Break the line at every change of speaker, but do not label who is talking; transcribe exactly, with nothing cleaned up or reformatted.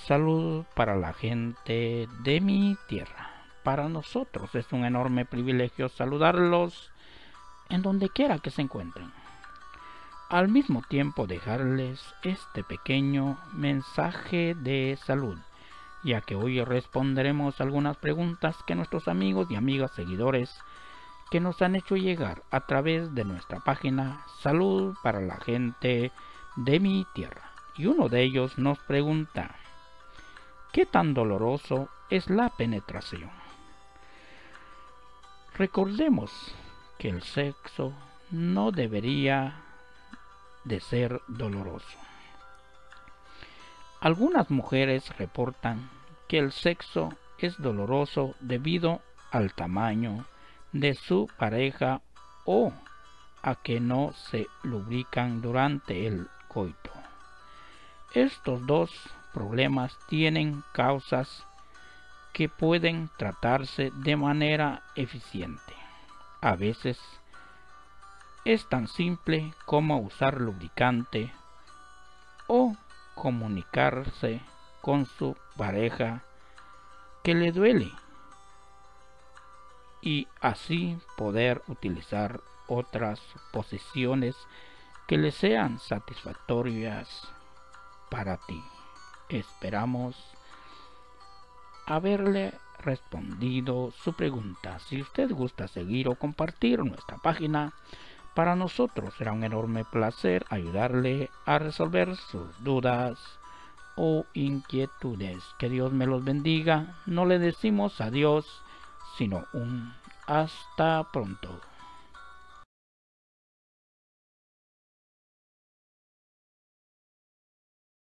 Salud para la gente de mi tierra. Para nosotros es un enorme privilegio saludarlos en donde quiera que se encuentren. Al mismo tiempo dejarles este pequeño mensaje de salud, ya que hoy responderemos algunas preguntas que nuestros amigos y amigas seguidores que nos han hecho llegar a través de nuestra página Salud para la gente de mi tierra. Y uno de ellos nos pregunta: ¿qué tan doloroso es la penetración? Recordemos que el sexo no debería de ser doloroso. Algunas mujeres reportan que el sexo es doloroso debido al tamaño de su pareja o a que no se lubrican durante el coito. Estos dos problemas tienen causas que pueden tratarse de manera eficiente. A veces es tan simple como usar lubricante o comunicarse con su pareja que le duele y así poder utilizar otras posiciones que le sean satisfactorias para ti. Esperamos haberle respondido su pregunta. Si usted gusta seguir o compartir nuestra página, para nosotros será un enorme placer ayudarle a resolver sus dudas o inquietudes. Que Dios me los bendiga. No le decimos adiós, sino un hasta pronto.